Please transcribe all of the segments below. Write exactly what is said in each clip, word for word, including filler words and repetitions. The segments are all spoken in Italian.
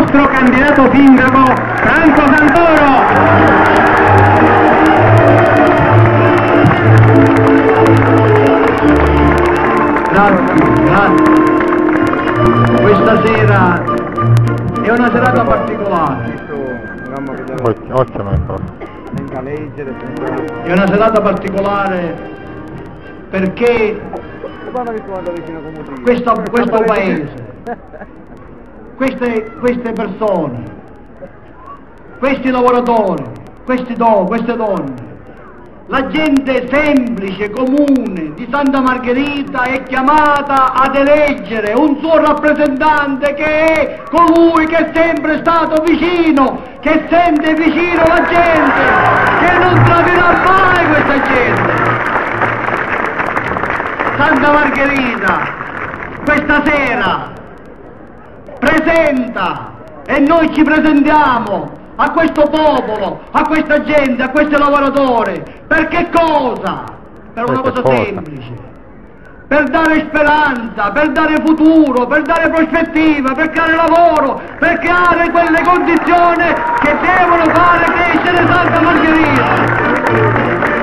nostro candidato sindaco Franco Santoro. Grazie, grazie. Questa sera è una serata particolare. È una serata particolare perché questo, questo paese, queste, queste persone, questi lavoratori, questi do, queste donne, la gente semplice, comune di Santa Margherita è chiamata ad eleggere un suo rappresentante che è colui che è sempre stato vicino, che sente vicino la gente, che non tradirà mai questa gente. Santa Margherita questa sera presenta e noi ci presentiamo a questo popolo, a questa gente, a questi lavoratori. Per che cosa? Per una cosa semplice, per dare speranza, per dare futuro, per dare prospettiva, per creare lavoro, per creare quelle condizioni che devono fare crescere Santa Margherita.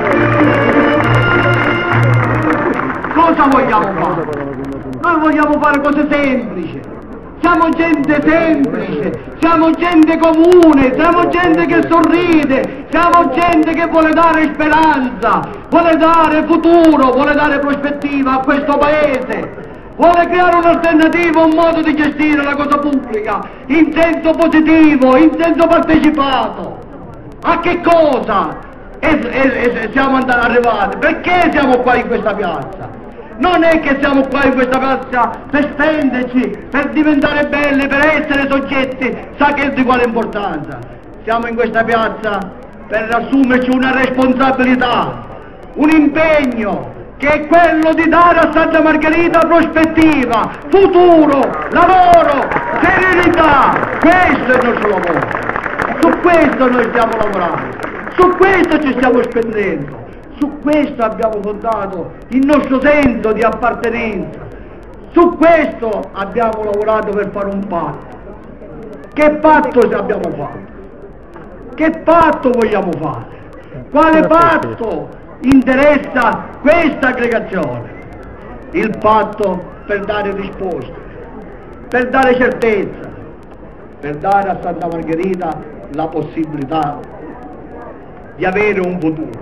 Cosa vogliamo fare? Noi vogliamo fare cose semplici. Siamo gente semplice, siamo gente comune, siamo gente che sorride, siamo gente che vuole dare speranza, vuole dare futuro, vuole dare prospettiva a questo paese, vuole creare un'alternativa, un modo di gestire la cosa pubblica in senso positivo, in senso partecipato. A che cosa e, e, e siamo andati arrivati? Perché siamo qua in questa piazza? Non è che siamo qua in questa piazza per spenderci, per diventare belli, per essere soggetti, sa che di quale importanza. Siamo in questa piazza per assumerci una responsabilità, un impegno, che è quello di dare a Santa Margherita prospettiva, futuro, lavoro, serenità. Questo è il nostro lavoro, su questo noi stiamo lavorando, su questo ci stiamo spendendo. Su questo abbiamo fondato il nostro senso di appartenenza, su questo abbiamo lavorato per fare un patto. Che patto abbiamo fatto? Che patto vogliamo fare? Quale patto interessa questa aggregazione? Il patto per dare risposte, per dare certezza, per dare a Santa Margherita la possibilità di avere un futuro.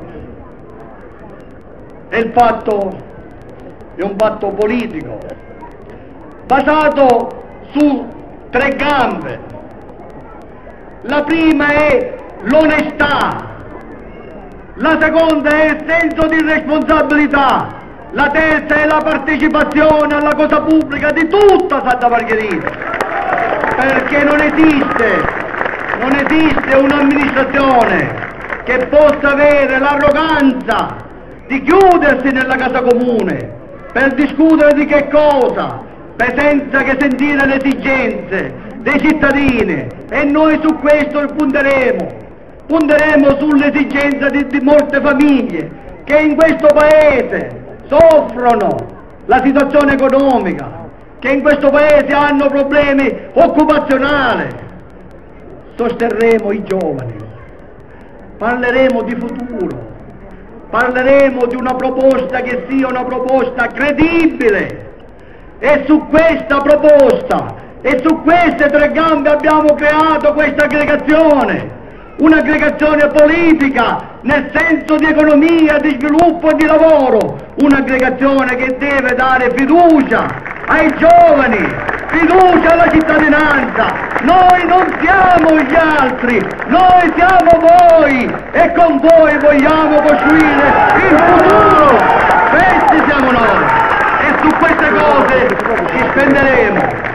E il patto è un patto politico, basato su tre gambe. La prima è l'onestà, la seconda è il senso di responsabilità, la terza è la partecipazione alla cosa pubblica di tutta Santa Margherita, perché non esiste, non esiste un'amministrazione che possa avere l'arroganza di chiudersi nella casa comune per discutere di che cosa, per senza che sentire le esigenze dei cittadini. E noi su questo punteremo, punteremo sull'esigenza di, di molte famiglie che in questo paese soffrono la situazione economica, che in questo paese hanno problemi occupazionali. Sosterremo i giovani, parleremo di futuro, parleremo di una proposta che sia una proposta credibile, e su questa proposta e su queste tre gambe abbiamo creato questa aggregazione, un'aggregazione politica nel senso di economia, di sviluppo e di lavoro, un'aggregazione che deve dare fiducia ai giovani, fiducia alla cittadinanza. Noi non siamo gli altri, noi siamo voi e con voi vogliamo costruire il futuro. Questi siamo noi e su queste cose ci spenderemo.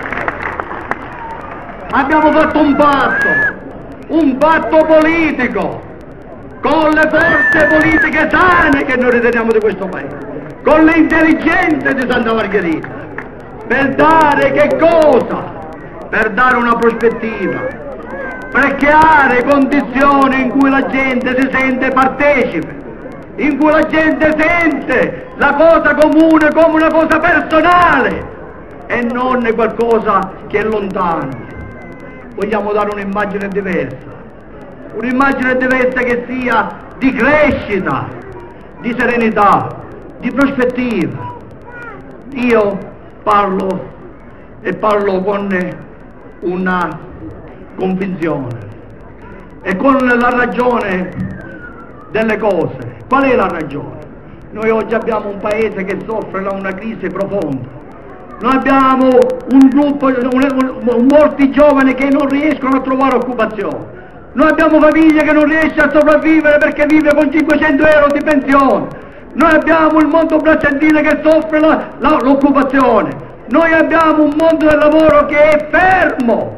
Abbiamo fatto un patto, un patto politico con le forze politiche sane che noi riteniamo di questo paese, con le intelligenze di Santa Margherita, per dare che cosa? Per dare una prospettiva, per creare condizioni in cui la gente si sente partecipe, in cui la gente sente la cosa comune come una cosa personale e non qualcosa che è lontano. vogliamo dare un'immagine diversa, un'immagine diversa che sia di crescita, di serenità, di prospettiva. Io parlo e parlo con una convinzione e con la ragione delle cose. Qual è la ragione? Noi oggi abbiamo un paese che soffre da una crisi profonda. Noi abbiamo un gruppo, un, un, molti giovani che non riescono a trovare occupazione. Noi abbiamo famiglie che non riescono a sopravvivere perché vive con cinquecento euro di pensione. Noi abbiamo il mondo bracciantile che soffre la, la, l'occupazione. Noi abbiamo un mondo del lavoro che è fermo,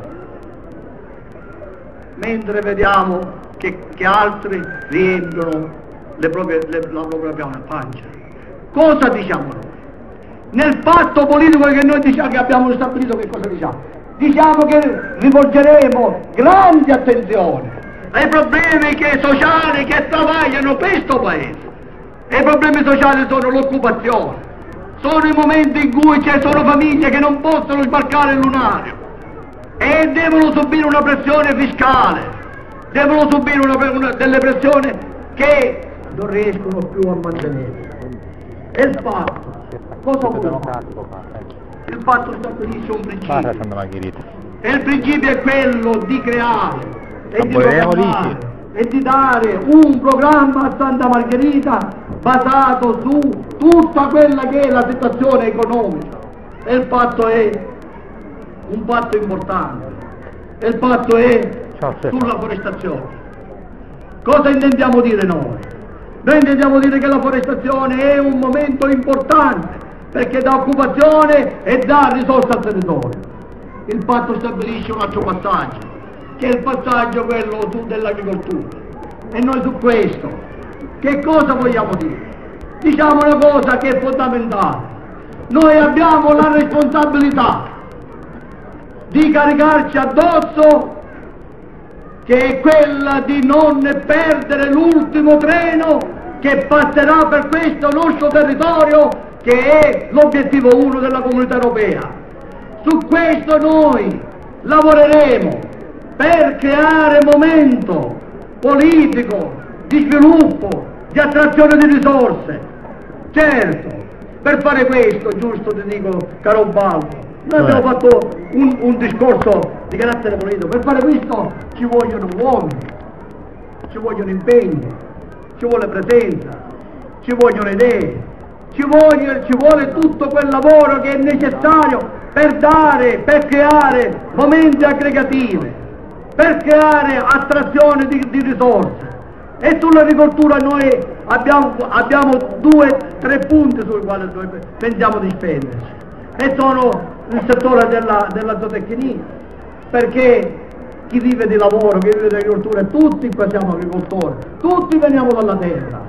mentre vediamo che, che altri riempiono le proprie, le, la propria pancia. Cosa diciamo noi? Nel patto politico che noi diciamo, che abbiamo stabilito, che cosa diciamo? Diciamo che rivolgeremo grande attenzione ai problemi che, sociali che travagliano questo paese. E i problemi sociali sono l'occupazione, sono i momenti in cui ci sono famiglie che non possono sbarcare il lunario e devono subire una pressione fiscale, devono subire una, una, delle pressioni che non riescono più a mantenere. E il patto, cosa vuole? Il patto stabilisce un principio, e il principio è quello di creare e di programmare e di dare un programma a Santa Margherita basato su tutta quella che è la situazione economica. E il patto è un patto importante, e il patto è sulla forestazione. Cosa intendiamo dire noi? Noi intendiamo dire che la forestazione è un momento importante perché dà occupazione e dà risorse al territorio. Il patto stabilisce un altro passaggio, che è il passaggio quello su dell'agricoltura, e noi su questo che cosa vogliamo dire? Diciamo una cosa che è fondamentale: noi abbiamo la responsabilità di caricarci addosso, che è quella di non perdere l'ultimo treno che passerà per questo nostro territorio, che è l'obiettivo uno della Comunità Europea. Su questo noi lavoreremo per creare momento politico, di sviluppo, di attrazione di risorse. Certo, per fare questo, giusto ti dico, caro Baldo, noi abbiamo fatto un, un discorso di carattere politico. Per fare questo ci vogliono uomini, ci vogliono impegni, ci vuole presenza, ci vogliono idee, ci vuole, ci vuole tutto quel lavoro che è necessario per dare, per creare momenti aggregativi, per creare attrazione di, di risorse. E sull'agricoltura noi abbiamo, abbiamo due, tre punti sui quali noi pensiamo di spenderci, e sono il settore della, della zootecnia, perché chi vive di lavoro, chi vive di agricoltura, tutti qua siamo agricoltori, tutti veniamo dalla terra,